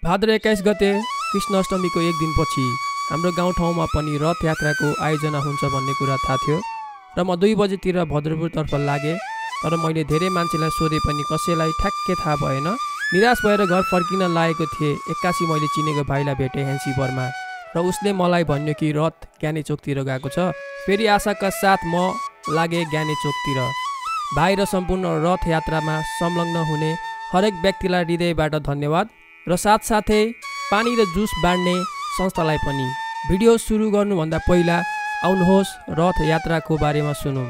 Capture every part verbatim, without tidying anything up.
भाद्र एक्काइस गते कृष्ण अष्टमीको एक दिनपछि हाम्रो गाउँठाउँमा पनि रथ यात्राको आयोजना हुन्छ भन्ने कुरा थाहा थियो र म दुई बजेतिर भद्रपुरतर्फ लागेँ। तर मैले धेरै मान्छेलाई सोधे पनि कसैलाई ठ्याक्कै थाहा भएन। निराश भएर घर फर्किन लागेको थिएँ। एक्कासी मैले चिनेको भाइलाई भेटेँ ह्यान्सी बर्मा र उसले मलाई भन्यो कि रथ ज्ञाने चोकतिर गएको छ। फेरि आशाका साथ म लागेँ ज्ञाने चोकतिर। भाइ र सम्पूर्ण रथ यात्रामा संलग्न हुने हरेक व्यक्तिलाई हृदयबाट धन्यवाद र साथसाथै पानी र जुस बाँड्ने संस्थालाई पनि। भिडियो सुरु गर्नुभन्दा पहिला आउनुहोस् रथ यात्राको बारेमा सुनौँ।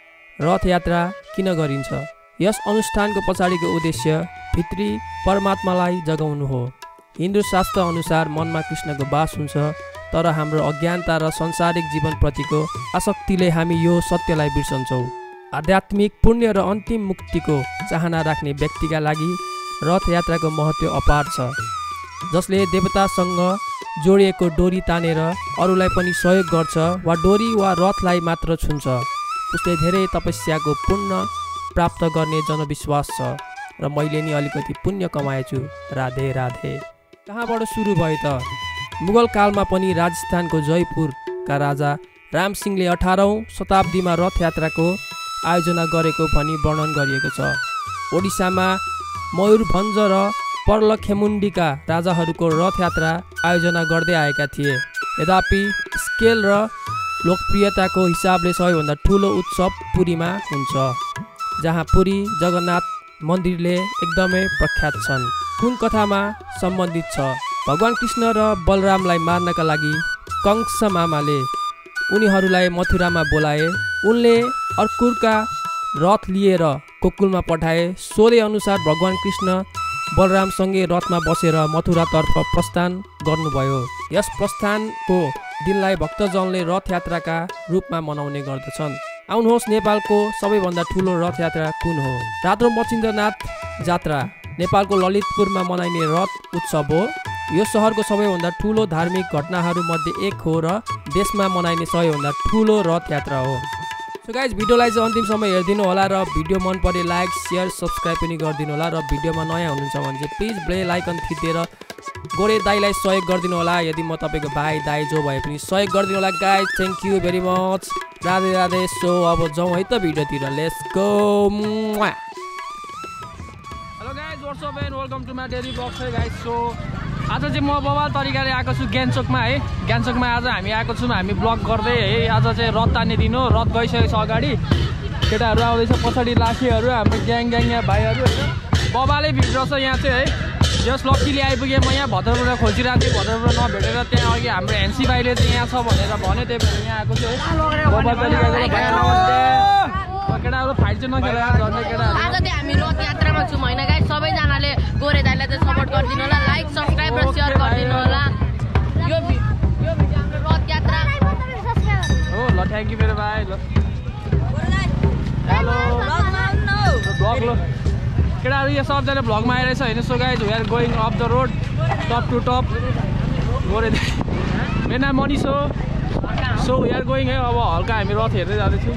रथ यात्रा किन गरिन्छ? यस अनुष्ठानको पछाडिको उद्देश्य भित्री परमात्मालाई जगाउनु हो। हिन्दू शास्त्र अनुसार मनमा कृष्णको बास हुन्छ, तर हाम्रो अज्ञानता र संसारिक जीवनप्रतिको आसक्तिले हामी यो सत्यलाई बिर्सन्छौँ। आध्यात्मिक पुण्य र अन्तिम मुक्तिको चाहना राख्ने व्यक्तिका लागि रथ यात्राको महत्त्व अपार छ। जसले देवतासँग जोडिएको डोरी तानेर अरूलाई पनि सहयोग गर्छ वा डोरी वा रथलाई मात्र छुन्छ, उसले धेरै तपस्याको पुण्य प्राप्त गर्ने जनविश्वास छ र मैले नि अलिकति पुण्य कमाएछु। राधे राधे। कहाँबाट सुरु भयो त? मुगल कालमा पनि राजस्थानको जयपुरका राजा रामसिंहले अठारौँ शताब्दीमा रथ यात्राको आयोजना गरेको भनी वर्णन गरिएको छ। ओडिसामा मयूरभञ्ज र पर्लखेमुण्डीका राजाहरूको रथ यात्रा आयोजना गर्दै आएका थिए। यद्यपि स्केल र लोकप्रियताको हिसाबले सबैभन्दा ठुलो उत्सव पुरीमा हुन्छ, जहाँ पुरी जगन्नाथ मन्दिरले एकदमै प्रख्यात छन्। कुन कथामा सम्बन्धित छ? भगवान कृष्ण र बलरामलाई मार्नका लागि कंस मामाले उनीहरूलाई मथुरामा बोलाए। उनले अर्कुरका रथ लिएर गोकुलमा पठाए। सोधे अनुसार भगवान कृष्ण बलरामसँगै रथमा बसेर मथुरातर्फ प्रस्थान गर्नुभयो। यस प्रस्थानको दिनलाई भक्तजनले रथ यात्राका रूपमा मनाउने गर्दछन्। आउनुहोस् नेपालको सबैभन्दा ठुलो रथ यात्रा कुन हो? रातो मचिन्द्रनाथ जात्रा नेपालको ललितपुरमा मनाइने रथ उत्सव हो। यो सहरको सबैभन्दा ठुलो धार्मिक घटनाहरू मध्ये एक हो र देशमा मनाइने सबैभन्दा ठुलो रथ यात्रा हो। सो गाइज, भिडियोलाई चाहिँ अन्तिमसम्म हेरिदिनु होला र भिडियो मन परे लाइक सेयर सब्सक्राइब पनि गरिदिनु होला र भिडियोमा नयाँ हुनुहुन्छ भने चाहिँ प्लिज बेल आइकन थिचेर गोरे दाईलाई सहयोग गरिदिनु होला। यदि म तपाईँको भाइ दाई जो भए पनि सहयोग गरिदिनु होला guys. Thank you very much. Radhe Radhe. So अब जाउँ है त भिडियोतिर। Let's go. Hello guys, what's up and welcome to my daily vlog है गाइज। सो आज चाहिँ म बवाल तरिकाले आएको छु गान्तोकमा है। गान्तोकमा आज हामी आएको छौँ, हामी ब्लग गर्दै है। आज चाहिँ रथ तान्ने दिन हो। रथ गइसकेको छ अगाडि, केटाहरू आउँदैछ, पछाडि लाखेहरू हाम्रो ग्याङ ग्याङ यहाँ भाइहरू होइन। बबालै भिड रहेछ यहाँ चाहिँ है। जस लक्कीले आइपुगेँ म यहाँ भद्रपुर खोजिरहेको थिएँ, भद्रपुर नभेटेर त्यहाँ अघि हाम्रो ह्यान्सी भाइले चाहिँ यहाँ छ भनेर भने, त्यही भएर यहाँ आएको छु है। बबाल तरिकाको केटाहरू फाइट चाहिँ नखेर झन्डै केटाहरू। आज चाहिँ हामी रथ यात्रामा छौँ होइन गाइस। सबैजनाले गोरे दाइलाई चाहिँ सपोर्ट गरिदिनु होला, लाइक सब्सक्राइब र सेयर गरिदिनु होला। यो यो भिडियो हाम्रो रथ यात्रा हो। ल थ्याङ्क यू मेरो भाइ। ल हेलो ब्लग। ल केटाहरू यो सबजना भ्लगमा आइरहेछ होइन। So guys, we are going off the road top to top. Gore दाइ मेरो नाम मनिष हो। सो वी आर गोइङ है। अब हल्का हामी रथ हेर्दै जाँदैछौँ।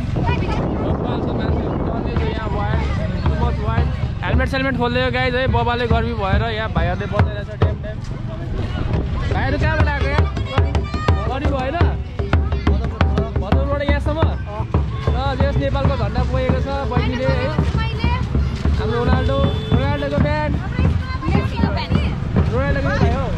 हेलमेट सेलमेट खोलिदियो गाइज है। बबाले गर्मी भएर यहाँ भाइहरूले बजाइरहेछ ट्याम ट्याम। भाइहरू कहाँबाट आएको यहाँ? गर्मी भएन भद्रपुरबाट यहाँसम्म र देश नेपालको झन्डा पुगेको छ बहिनीले है। हाम्रो रोनाल्डो रोनाल्डोको ब्यान्ड रोनाल्डोको भाइ हो।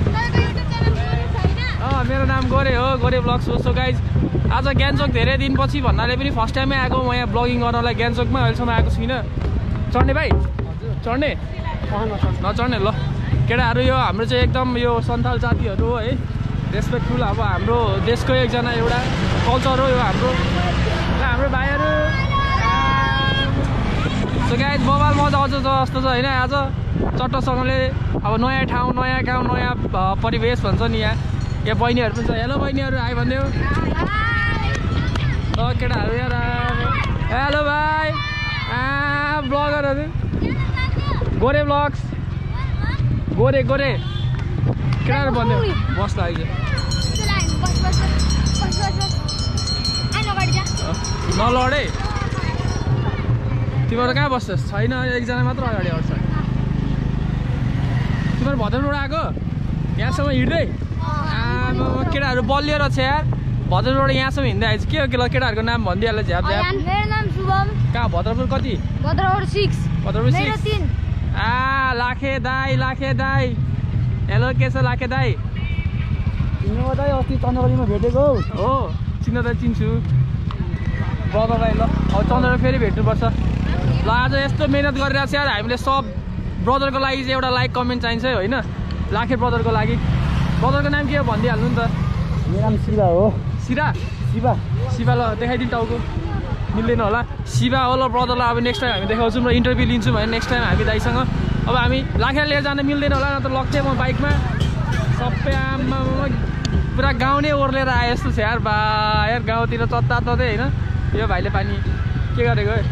अँ मेरो नाम गोरे हो, गोरे ब्लग्स हो। सो गाइज, आज गान्तोक धेरै दिनपछि भन्नाले पनि फर्स्ट टाइमै आएको म यहाँ ब्लगिङ गर्नलाई गान्तोकमा। अहिलेसम्म आएको छुइनँ। चढ्ने भाइ? चढ्ने नचढ्ने? ल केटाहरू, यो हाम्रो चाहिँ एकदम यो सन्थाल जातिहरू हो है। रेस्पेक्टफुल अब हाम्रो देशको एकजना एउटा कल्चर हो यो हाम्रो। र हाम्रो भाइहरू सो गाइज, बबाल मजा आउँछ जस्तो छ होइन। आज चट्टसँगले अब नयाँ ठाउँ नयाँ गाउँ नयाँ परिवेश भन्छ नि यहाँ। यहाँ बहिनीहरू पनि छ। हेलो बहिनीहरू, आइ भनिदेऊ। ल केटाहरू यहाँ हेलो भाइ। ब्लगरहरू गोरे ब्लग्स गोरे गोरे केटाहरू भन्यो बस लाग्यो। नलडे तिमीहरू कहाँ बस्छस्? छैन, एकजना मात्र अगाडि आउँछ। तिमीहरू भद्रपुरबाट आएको यहाँसम्म हिँड्दै आमा केटाहरू बलिएर छ यार भद्रपुरबाट यहाँसम्म हिँड्दै आएछ के हो के ल केटाहरूको नाम भनिदिइहाल्छ झ्याप झ्याप मेरो नाम शुभम कहाँ भद्रपुर कति भद्रपुर सिक्स भद्रपुर मेरो सिक्स तीन आ लाखे दाई लाखे दाई हेलो के छ लाखे दाई तिम्रो दाइ अस्ति चन्द्रगढीमा भेटेको हो चिन्न त चिन्छु बाबा भाइ ल अब चन्द्र फेरि भेट्नुपर्छ ल आज यस्तो मेहनत गरिरहेको छ यार हामीले सब ब्रदरको लागि चाहिँ एउटा लाइक कमेन्ट चाहिन्छ है होइन लाखे ब्रदरको लागि ब्रदरको नाम के हो भनिदिइहाल्नु नि त मेरो नाम शिवा हो शिरा शिवा शिवा ल देखाइदिनु टाउको मिल्दैन होला शिवा हो ल ब्रदरलाई अब नेक्स्ट टाइम हामी देखाउँछौँ र इन्टरभ्यू लिन्छौँ भने नेक्स्ट टाइम हामी दाइसँग अब हामी लाखे लिएर जान मिल्दैन होला न त लग्थेँ म बाइकमा सबै आमा पुरा गाउँ नै ओर्लेर आए जस्तो छ यार बा यार गाउँतिर चत्ता ततै होइन यो भाइले पानी के गरेको है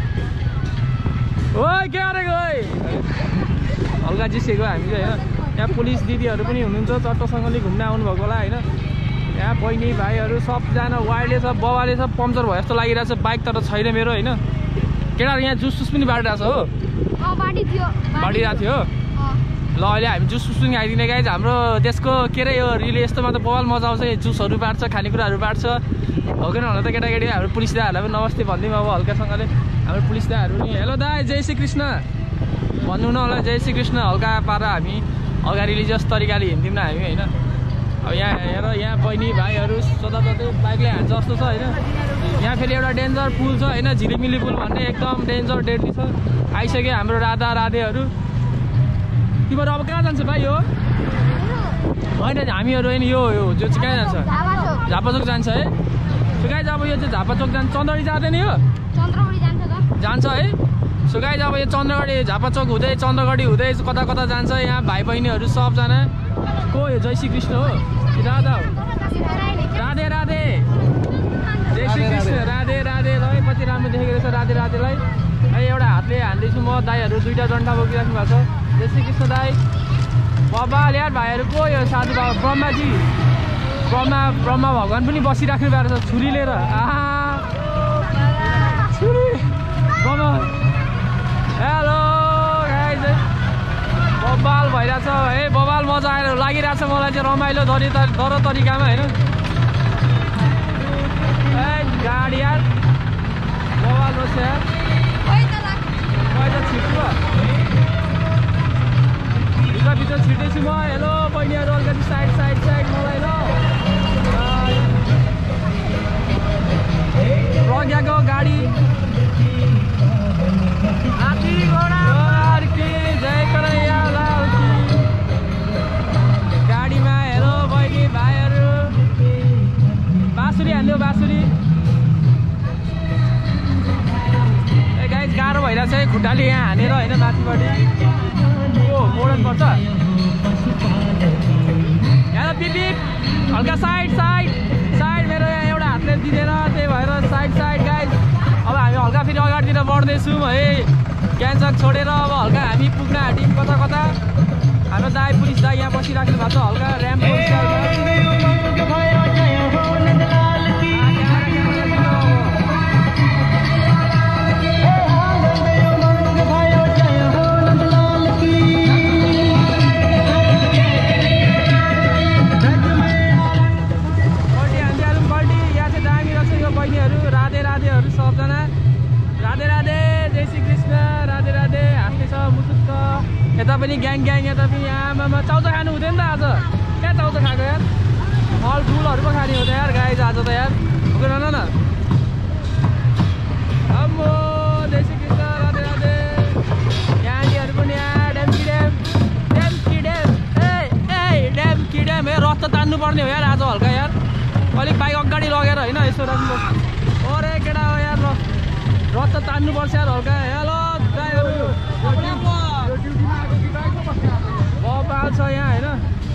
ओ के गरेको है हल्का जिसेको हामी चाहिँ होइन यहाँ पुलिस दिदीहरू पनि हुनुहुन्छ चट्टसँगले घुम्न आउनुभएको होला होइन यहाँ बहिनी भाइहरू सबजना वाइडले छ बाबाले छ पम्चर भयो जस्तो लागिरहेको छ बाइक तर छैन मेरो होइन केटाहरू यहाँ जुस सुस पनि बाँडिरहेको छ हो बाँडिरहेको थियो ल अहिले हामी जुस सुस पनि आइदिने गाइज हाम्रो देशको के अरे यो रिले यस्तोमा त बवाल मजा आउँछ जुसहरू बाँड्छ खानेकुराहरू बाँड्छ हो कि नहुन त केटाकेटी हाम्रो पुलिस दाहरूलाई पनि नमस्ते भनिदिउँ अब हल्कासँगले हाम्रो पुलिस दाहरू पनि हेलो दाई जय श्री कृष्ण भन्नु न होला जय श्री कृष्ण हल्का पारा हामी हल्का रिलिजियस तरिकाले हिँड्थ्यौँ न हामी होइन अब यहाँ हेर यहाँ बहिनी भाइहरू जताततै बाइकले हान्छ जस्तो छ होइन यहाँ फेरि एउटा डेन्जर पुल छ होइन झिलिमिली पुल भन्ने एकदम डेन्जर डेडली छ आइसक्यो हाम्रो राधा राधेहरू तिमीहरू अब कहाँ जान्छ भाइ यो होइन हामीहरू होइन यो यो जो चाहिँ कहाँ जान्छ झापाचोक जान्छ है सो गाइज अब यो चाहिँ झापाचोक जान्छ चन्द्रगढी जाँदैन यो जान्छ है सो गाइज अब यो चन्द्रगढी झापाचोक हुँदै चन्द्रगढी हुँदै कता कता जान्छ यहाँ भाइ बहिनीहरू सबजना को यो जय श्री कृष्ण हो राधा हो राधे राधे जय श्री कृष्ण राधे राधे ल पछि राम्रो देखेको रहेछ राधे राधेलाई है एउटा हातले हान्दैछु म दाईहरू दुईवटा डन्डा बोकिराख्नु भएको छ जय श्री कृष्ण दाई बाबा यार भाइहरू को यो साधु बाबा ब्रह्माजी ब्रह्मा ब्रह्मा भगवान् पनि बसिराख्नु भएको छ छुरी लिएर आहा छुरी ब्रह्मा हेलो गाइज बबाल भइरहेछ है बबाल मजा आएर लागिरहेछ मलाई चाहिँ रमाइलो दरी दर तरिकामा होइन ए गाडी यार बबाल बस्छ यार छिट्छु भित्र छिट्दैछु म हेलो बहिनीहरू अलिकति साइड साइड साइड मलाई ल प्रज्ञाको गाडी हात्ती घोडा जय कन्हैया लाल की गाडीमा हेलो बहिनी भाइहरू बाँसुरी हान्दियो बाँसुरी ए गाइज गाह्रो भइरहेछ है खुट्टाले यहाँ हानेर होइन माथिपट्टि ओ मोडन पर्छ यहाँ पिपी हल्का साइड साइड साइड मेरो यहाँ एउटा हातले दिँदैन त्यही भएर साइड साइड गाइज अब हामी हल्का फेरि अगाडितिर बढ्दैछौँ है क्यान्सर छोडेर अब हल्का हामी पुग्न आँट्यौँ कता कता हाम्रो दाई पुलिस दाई यहाँ बसिराख्नु भएको छ हल्का ऱ्याम्प राधे राधेहरू सबजना राधे राधे जय श्री कृष्ण राधे राधे हाँस्दै छ मुसुक्क यता पनि ग्याङ ग्याङ यता पनि आमामा चाउचा खानु हुँदैन नि त आज क्या चाउचा खाएको यार फलफुलहरू पो खाने हो त यार गाई आज त यार हो कि न न अम्मो जय श्री कृष्ण राधे राधे यहाँनिर पनि यहाँ ड्याम्की ड्याम ड्याम्की ड्याम ए ए ड्याम्की ड्याम ए रथ त तान्नु पर्ने हो यार आज हल्का यार अलिक बाइक अगाडि लगेर होइन यसो राम्रो अरे केटा हो यार ल रथ त तान्नुपर्छ यार हल्का हेलो ड्राइभर बबाल छ यहाँ होइन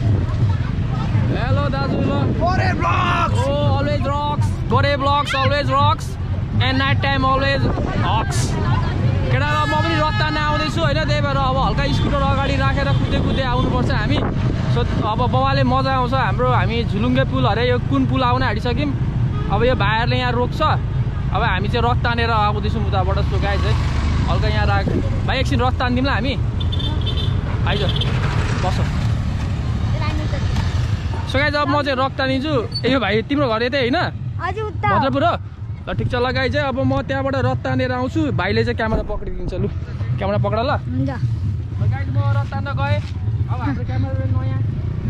हेलो दाजु ल गोरे blogs oh always rocks Gore vlogs always rocks and night time always हक्स केटा र म पनि रथ तान्न आउँदैछु होइन त्यही भएर अब हल्का स्कुटर अगाडि राखेर कुद्दै कुद्दै आउनुपर्छ हामी सो अब बाबाले मजा आउँछ हाम्रो हामी झुलुङ्गे पुल अरे यो कुन पुल आउन आँटिसक्यौँ अब यो भाइहरूले यहाँ रोक्छ अब हामी चाहिँ रथ तानेर आउँदैछौँ उताबाट सो गाइज है हल्का यहाँ राख भाइ एकछिन रथ तानिदिउँ ल हामी आइज बस सो गाइज अब म चाहिँ रक तानिन्छु। ए भाइ तिम्रो घर यतै होइन भद्रपुर हो? ल ठिक छ ल गाइज अब म त्यहाँबाट रथ तानेर आउँछु। भाइले चाहिँ क्यामेरा पक्रिदिन्छ। लु क्यामेरा पक्रा ल। गाइज म रथ तान्न गएँ। अब हाम्रो क्यामेरा नयाँ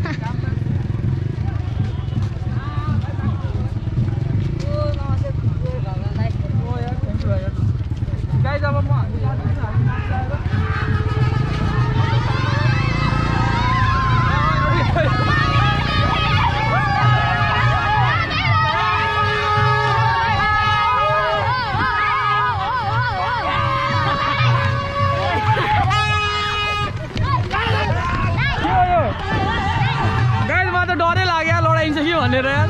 गाइज अब म डरै लाग्यो लडाइन्छ कि भनेर यार।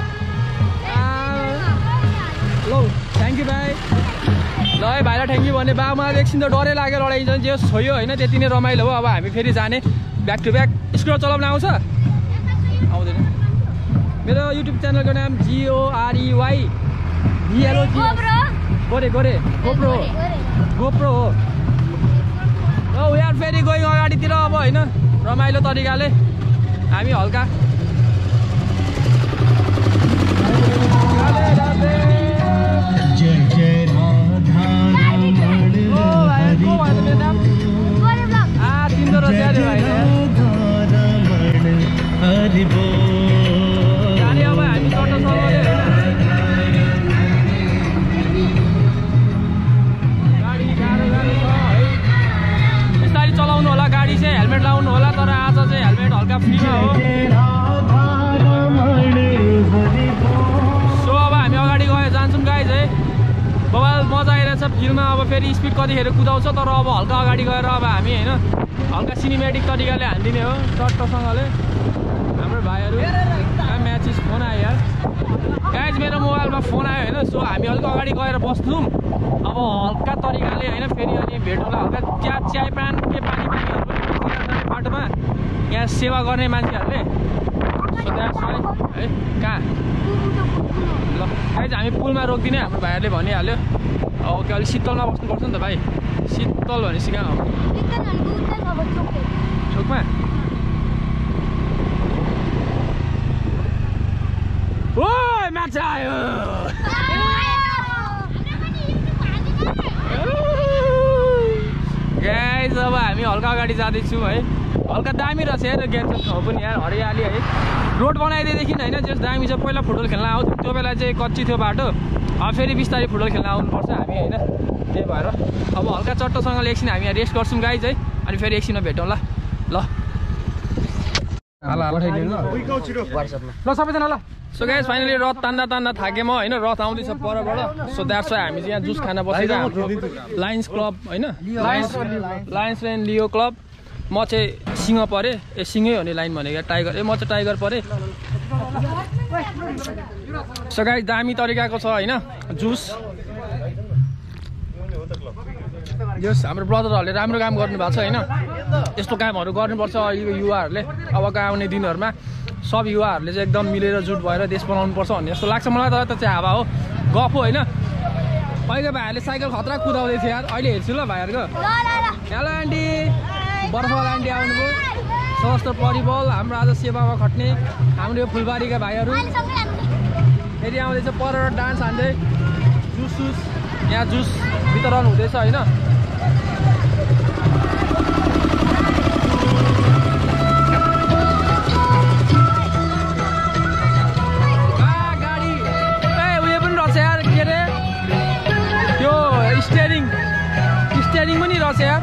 ल थ्याङ्क यू भाइ। ल है भाइलाई थ्याङ्क यू भने बाबुमा एकछिन त डरै लाग्यो लडाइन्छ जे छोयो होइन त्यति नै रमाइलो हो। अब हामी फेरि जाने ब्याक टु ब्याक। स्कुटर चलाउन आउँछ आउँदैन। मेरो युट्युब च्यानलको नाम जिओआरइवाई भिएलओजी गोरे गोरे गोप्रो गोप्रो हो। ल यार फेरि गयौँ अगाडितिर अब होइन रमाइलो तरिकाले हामी हल्का जय जय राधा हरि बिस्तारै चलाउनु होला गाडी चाहिँ हेलमेट लाउनु होला। तर आज चाहिँ हेलमेट हल्का फ्रीमा हो। सो अब हामी अगाडि गएर जान्छौँ गाइज है। बबाल मजा आइरहेछ फिल्ममा। अब फेरि स्पिड कतिखेर कुदाउँछ तर अब हल्का अगाडि गएर अब हामी होइन हल्का सिनेमेटिक तरिकाले हानिदिने हो टट्टसँगले। हाम्रो भाइहरू म्याचेस फोन आयो यार गाइज मेरो मोबाइलमा फोन आयो होइन। सो हामी हल्का अगाडि गएर बस्छौँ अब हल्का तरिकाले होइन। फेरि अनि भेटौँला हल्का चिया चिया पान के पानी पानीहरू पनि बाटोमा यहाँ सेवा गर्ने मान्छेहरूले। सो द्याट्स वाइ है कहाँ ल गाइज हामी पुलमा रोकिदिने हाम्रो भाइहरूले भनिहाल्यो। ओके अलिक शीतलमा बस्नुपर्छ नि त भाइ। शीतल भनेपछि कहाँ हो चोकमा? ओ म्याच आयो गाइज। अब हामी हल्का अगाडि जाँदैछौँ है। हल्का दामी रहेछ यार गेम ठाउँ पनि यार हरियाली है। रोड बनाइदिएदेखि होइन जस दामी छ। पहिला फुटबल खेल्न आउँथ्यो त्यो बेला चाहिँ कच्ची थियो बाटो। अब फेरि बिस्तारै फुटबल खेल्न आउनुपर्छ हामी होइन। त्यही भएर अब हल्का चट्टोसँगले एकछिन हामी यहाँ रेस्ट गर्छौँ गाइज है। अनि फेरि एकछिनमा भेटौँ ल ल ल सबैजना ल। सो गाइज फाइनली रथ तान्दा तान्दा थाकेँ म होइन। रथ आउँदैछ परबाट। सो द्याट्स वाइ हामी चाहिँ यहाँ जुस खान बसेर हाम्रो लायन्स क्लब होइन lions lions line Leo club. म चाहिँ सिंह परेँ। ए सिंहै हो नि लाइन भनेको टाइगर। ए म चाहिँ टाइगर परेँ। सो गाइज दामी तरिकाको छ होइन जुस। यस हाम्रो ब्रदरहरूले राम्रो काम गर्नुभएको छ होइन। यस्तो कामहरू गर्नुपर्छ अहिलेको युवाहरूले। अबको आउने दिनहरूमा सब युवाहरूले चाहिँ एकदम मिलेर जुट भएर देश बनाउनुपर्छ भन्ने जस्तो लाग्छ मलाई। तर त चाहिँ हावा हो गफ हो होइन। अहिले भाइहरूले साइकल खतरा कुदाउँदै थियो यार। अहिले हेर्छु ल भाइहरूको। हेलो आन्टी बर्फवाल आन्टी आउनुभयो। सशस्त्र परिबल हाम्रो आज सेवामा खट्ने हाम्रो यो फुलबारीका भाइहरू फेरि आउँदैछ पर डान्स हान्दै। जुस सुस यहाँ जुस वितरण हुँदैछ होइन। गाडी ए उयो पनि रहेछ यार के अरे त्यो स्टेरिङ स्टेरिङ पनि रहेछ यार।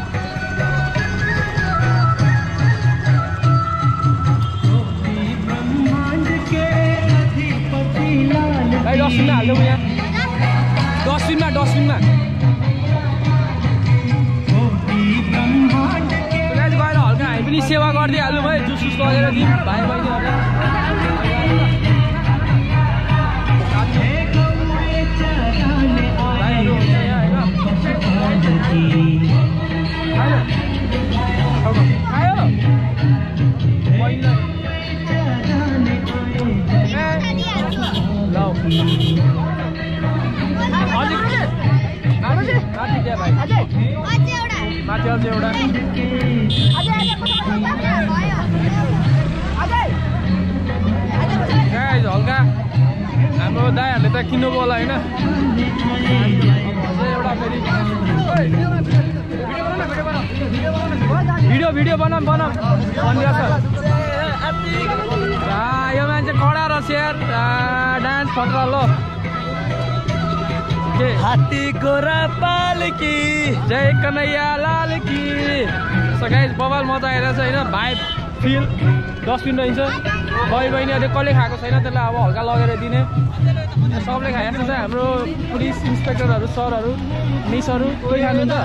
डस्टबिनमा हाल्दै यहाँ डस्टबिनमा डस्टबिनमा गएर हल्का हामी पनि सेवा गरिदिइहाल्नु भयो। जुस सुस लगेर दिउँ भाइ बहिनीहरूले। भाइहरू हुन्छ यहाँ होइन खायो माथि अझै एउटा अब दाइहरूले त किन्नुको होला होइन एउटा फेरि भिडियो भिडियो बनाऊँ बनाऊँ भनिरहेछ यो मान्छे कडा रहेछ यार डान्स खतरा ल हात्ती गोरा पालकी जय कन्हैया लाल की सो गाइस बबाल मजा आइरहेछ होइन भाइब फिल डस्टबिन रहन्छ भाइ बहिनीहरूले कसले खाएको छैन त्यसलाई अब हल्का लगेर दिने सबले खाएको छ हाम्रो पुलिस इन्सपेक्टरहरू सरहरू मिसहरू कोही खानुहुन्छ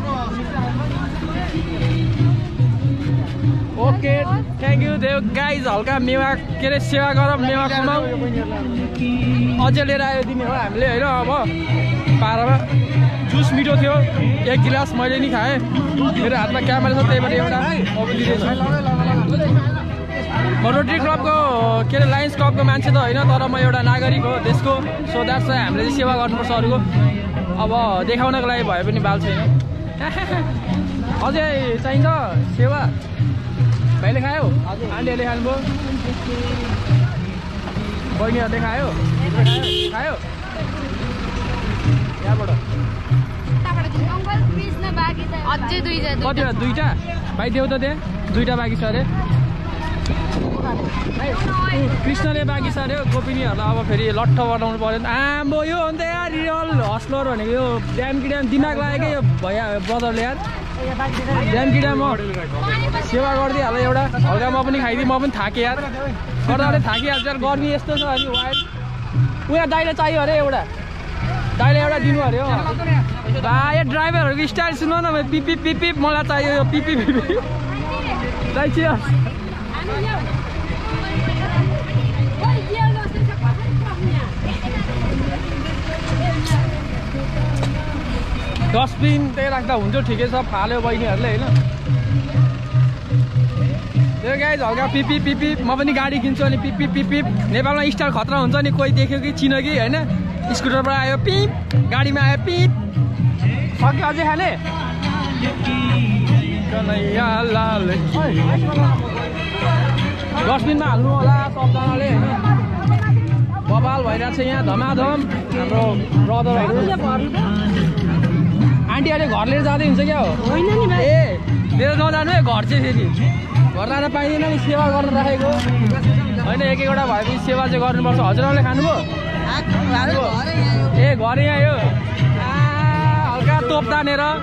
okay thank you Dev guys हल्का मेवा के अरे सेवा गरौँ मेवा खुवाउँ अझै लिएर आयो दिने हो हामीले होइन अब पारामा जुस मिठो थियो एक गिलास मैले नि खाएँ मेरो हातमा क्यामेरा छ त्यहीबाट एउटा अब दिँदैछु म रोटरी क्लबको के अरे लायन्स क्लबको मान्छे त होइन तर म एउटा नागरिक हो देशको सो द्याट्स वाइ हामीले चाहिँ सेवा गर्नुपर्छ अरूको अब देखाउनको लागि भए पनि बाल छैन अझै चाहिन्छ सेवा भाइले खायो आन्टीहरूले खानुभयो बहिनीहरूले खायो खायो यहाँबाट अझै दुईजना कतिवटा दुईवटा भाइ देऊ त त्यहाँ दुईवटा बाँकी छ अरे कृष्णले बाँकी छ अरे गोपिनीहरूलाई अब फेरि लट्ठ बनाउनु पऱ्यो आम्बो यो अन्त यार रियल हस्लर भनेको यो ड्याम कि ड्याम दिमाग लागेकै यो भैया ब्रदरले यार ड्याम कि ड्याम म सेवा गरिदिइहाल एउटा हल्का म पनि खाइदिएँ म पनि थाकेँ यार गर्दाले थाकिहाल्छ यार गर्मी यस्तो छ अनि वाइल्ड उहाँ दाइले चाहियो अरे एउटा दाइले एउटा दिनु अरे हो भाइ ड्राइभरहरूको स्टाइल सुन न पिपी पिपी मलाई चाहियो यो पिपी पिपी चाहियो डस्टबिन त्यही राख्दा हुन्छ ठिकै छ फाल्यो बहिनीहरूले होइन त्यो गाइज हल्का पिपी पिपी म पनि गाडी किन्छु अनि पिपी पिपी नेपालमा स्टाइल खतरा हुन्छ नि कोही देख्यो कि चिन्यो कि होइन स्कुटरबाट आयो पिप गाडीमा आयो पिप सक्यो अझै खाने डस्टबिनमा हाल्नु होला सबजनाले होइन बबाल भइरहेको छ यहाँ धमाधम हाम्रो ब्रदरहरू आन्टीहरूले घर लिएर जाँदै हुन्छ क्या हो ए लिएर नजानु है घर चाहिँ फेरि घर लान पाइँदैन नि सेवा गरेर राखेको होइन एक एकवटा भएपछि सेवा चाहिँ गर्नुपर्छ हजुरहरूले खानुभयो ए घर यहाँ आयो हल्का तोप तानेर अब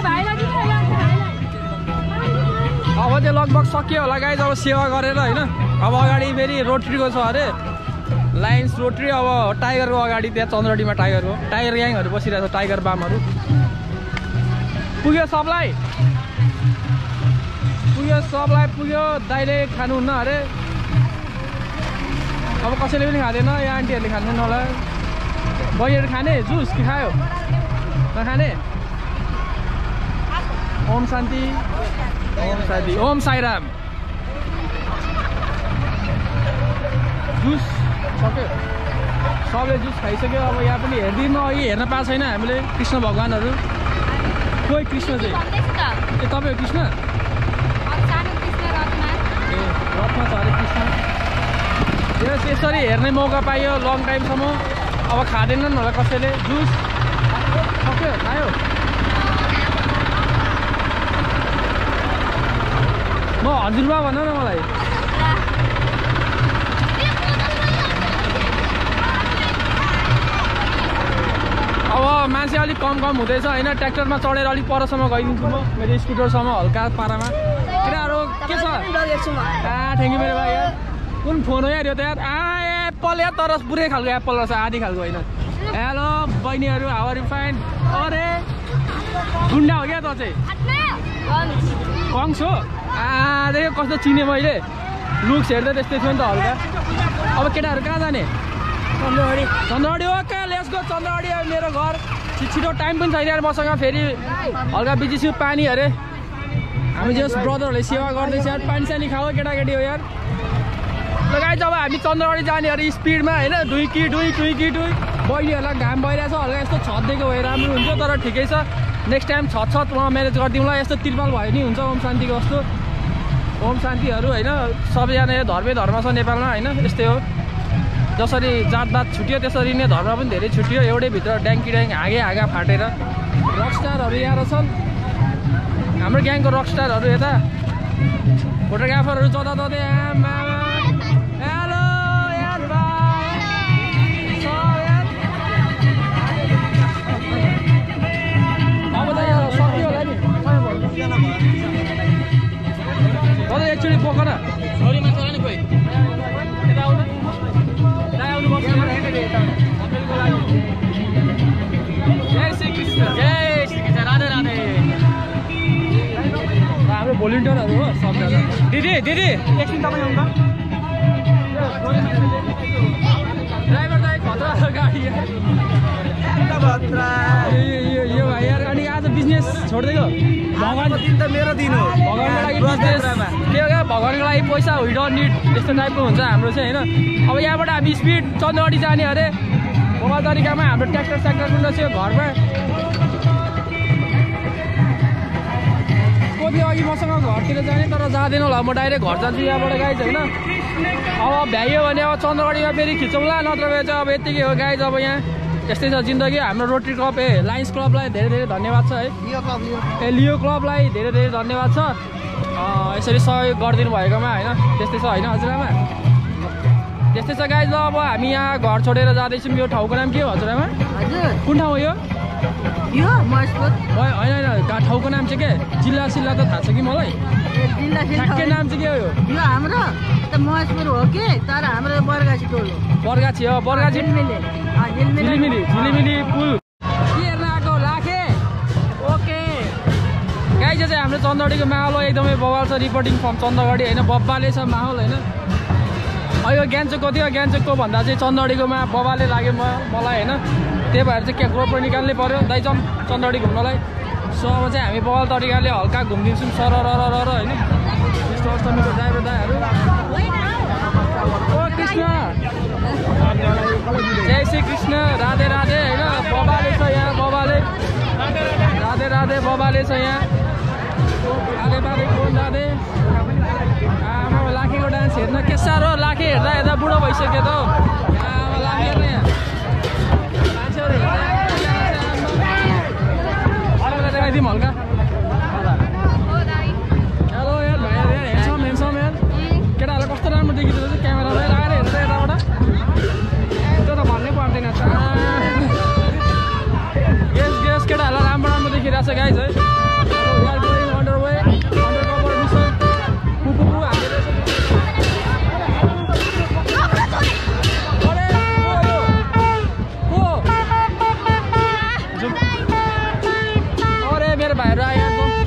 चाहिँ लगभग सकियो होला गाइज अब सेवा गरेर होइन अब अगाडि फेरि रोटरीको छ अरे लायन्स रोटरी अब टाइगरको अगाडि त्यहाँ चन्द्रडीमा टाइगरको टाइगर ग्याङहरू बसिरहेको छ टाइगर बामहरू पुग्यो सबलाई पुग्यो सबलाई पुग्यो दाइले खानुहुन्न अरे अब कसैले पनि खाँदैन यो आन्टीहरूले खानुहुन्न होला बहिनीहरू खाने जुस कि खायो नखाने ओम शान्ति ओम शान्ति ओम साईराम जुस सक्यो सबले जुस खाइसक्यो अब यहाँ पनि हेरिदिनु अघि हेर्न पाएको छैन हामीले कृष्ण भगवान्हरू कोही कृष्ण चाहिँ ए तपाईँ कृष्ण ए रथमा छ अरे कृष्ण यस यसरी हेर्ने मौका पाइयो लङ टाइमसम्म अब खाँदैनन् होला कसैले जुस सक्यो खायो म हजुरबा भन न मलाई अब मान्छे अलिक कम कम हुँदैछ होइन ट्र्याक्टरमा चढेर अलिक परसम्म गइदिन्छु म मेरो स्कुटरसम्म हल्का पारामा केटाहरू के छ थ्याङ्क यू मेरो भाइ यार कुन फोन हो यार यो त यार आ एप्पल या तर पुरै खालको एप्पल रहेछ आधी खालको होइन हेलो बहिनीहरू हाउ आर यु फाइन अरे गुन्डा हो क्या त चाहिँ कङ्स हो आ देखो कस्तो चिने मैले लुक्स हेर्दा त्यस्तै थियो नि त हल्का अब केटाहरू कहाँ जाने चन्द्रवाडी चन्द्रवाडी हो कहाँ लेट्स गो चन्द्रवाडी अब मेरो घर छिटो टाइम पनि छैन यार मसँग फेरि हल्का बिजी छु पानी अरे हामी जस ब्रदरहरूले सेवा गर्दैछ यार पानी सानी खाऊ केटाकेटी हो यार लगाइ जब हामी चन्द्रवाडी जाने अरे स्पिडमा होइन डुइकी डुइ डुइकी डुइ बहिनीहरूलाई घाम भइरहेछ हल्का यस्तो छतदेखि भए राम्रो हुन्छ तर ठिकै छ नेक्स्ट टाइम छत छत उहाँ म्यानेज गरिदिउँला यस्तो तिरपाल भयो नि हुन्छ ओम शान्तिको जस्तो ओम शान्तिहरू होइन सबैजना धर्मै धर्म छ नेपालमा होइन यस्तै हो जसरी जातपात छुट्यो त्यसरी नै धर्म पनि धेरै छुट्यो। एउटै भित्र ड्याङ्की ड्याङ हाँगे हाँगा फाटेर रकस्टारहरू यहाँ रहेछन्। हाम्रो ग्याङको रकस्टारहरू यता फोटोग्राफरहरू जताततै आमा हेलो यार भाइ अब त यहाँ सक्यो होला नि अझै एकचोटि बोक न सौरीमा चला नि कोही यता आउनु दाइ आउनु पर्छ जय श्री कृष्ण जय श्री कृष्ण राधे राधे। हाम्रो भोलिन्टियरहरू हो सबजना। दिदी दिदी एकछिन तपाईँ आउनु ड्राइभर दाइ खतरा गाडी यो भाइ यार। अनि आज बिजनेस छोड्दैको भगवान्को दिन त मेरो दिन हो। भगवान्को लागि बिजनेस के हो क्या भगवान्को लागि पैसा वी डोन्ट निड यस्तो टाइपको हुन्छ हाम्रो चाहिँ होइन। अब यहाँबाट हामी स्पिड चन्द्रगढी जाने अरे मोबाइल तरिकामा हाम्रो ट्र्याक्टर स्याक्टर कुन थियो घरमा कति अघि मसँग घरतिर जाने तर जाँदैन होला म डाइरेक्ट घर जान्छु यहाँबाट गाइज होइन। अब भ्याइयो भने अब चन्द्रगढीमा फेरि खिचौँला नत्र भने चाहिँ अब यत्तिकै हो गाइज। अब यहाँ यस्तै छ जिन्दगी। हाम्रो रोटरी क्लब ए लायन्स क्लबलाई धेरै धेरै धन्यवाद छ है। ए लियो क्लबलाई धेरै धेरै धन्यवाद छ यसरी सहयोग गरिदिनु भएकोमा होइन। त्यस्तै छ होइन हजुरआमा त्यस्तै छ गाइज। ल अब हामी यहाँ घर छोडेर जाँदैछौँ। यो ठाउँको नाम के हो हजुरआमा? कुन ठाउँ हो यो? यो महेशपुर होइन होइन ठाउँको नाम चाहिँ के जिल्ला सिल्ला त थाहा छ कि मलाई ठ्याक्कै नाम चाहिँ के हो यो? यो हाम्रो त महेशपुर हो कि तर हाम्रो बरगाछी टोल हो। बरगाछी हो बरगाछी झिलिमिली झिलिमिली झिलिमिली पुल के हेर्न आएको लाखे ओके गाइज चाहिँ हाम्रो चन्द्रगढीको माहौल हो एकदमै बवाल छ। रिपोर्टिङ फ्रम चन्द्रगढी होइन बब्बाले छ माहौल होइन। अहिले गान्तोकको थियो गान्तोकको भन्दा चाहिँ चन्द्रगढीकोमा बबाले लाग्यो म मलाई होइन। त्यही भएर चाहिँ क्या ग्रुप निकाल्नै पऱ्यो दाइ जाउँ चन्द्रगढी घुम्नलाई। सो अब चाहिँ हामी बवाल तरिकाले हल्का घुमिदिन्छौँ सर र र र होइन। यस्तो अष्टमीको ड्राइभर दाइहरू ओ कृष्ण जय श्री कृष्ण राधे राधे होइन। बबाले छ यहाँ बबाले राधे राधे बबाले छ यहाँ राधे राधे कोन राधे आमा लाखेको डान्स हेर्न के साह्रो लाखे हेर्दा हेर्दा बुढो भइसक्यो त आमा लाखे हेर्न यहाँ मान्छेहरू हेर्दा देखाइदिउँ हल्का। हेलो यार भाइ यार हेर्छौँ हेर्छौँ यार केटाहरूलाई कस्तो राम्रो देखिँदो रहेछ क्यामेरामा लगाएर हेर्छ यताबाट त्यो त भन्नै पर्दैन गेस गेस केटाहरूलाई राम्रो राम्रो देखिरहेको छ गाइज है। Under way under cover mission पुपु हालेर अरे मेरो भाइहरू आयो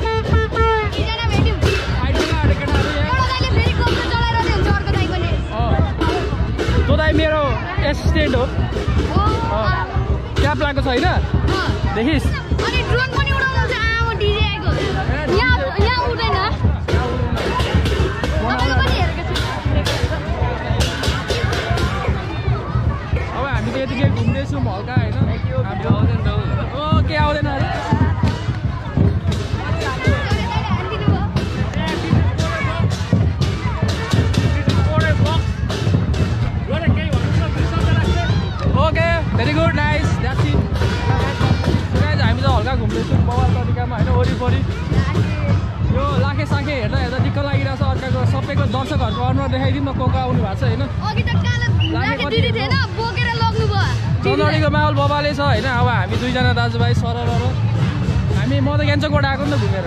तँ दाइ मेरो एसिस्टेन्ट हो क्याप लगाएको छैन देखिस् अनि ड्रोन पनि उडाउँछ आमा डिजे आएको यहाँ यहाँ उड्दैन मैले पनि हेरेको छु। अब हामी त यतिकै घुम्दैछौँ हल्का होइन। ओ के आउँदैन अरे okay very good nice that's it. हामी त हल्का घुम्दैछौँ बवाल तरिकामा होइन वरिपरि। यो लाखे साखे हेर्दा हेर्दा दिक्क लागिरहेको छ अर्काको सबैको दर्शकहरूको अनुहार देखाइदिउँ न को को आउनु भएको छ होइन। चन्द्रगढीको माहौल बबाले छ होइन। अब हामी दुईजना दाजुभाइ सर र हामी म त गान्तोकबाट आएको नि त घुमेर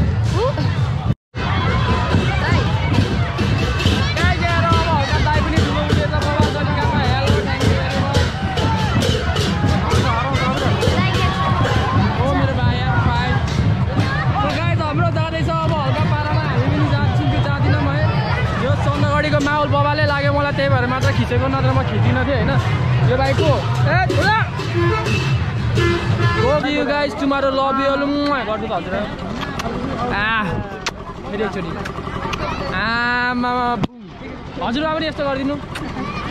माहौल बबाले लाग्यो मलाई त्यही भएर मात्र खिचेको नत्र म खिच्दिनँ थिएँ होइन। यो बाइकको ए love you guys tomorrow love you गर्नु त हजुर आ फेरि एकचोटि आमा हजुरबा पनि यस्तो गरिदिनु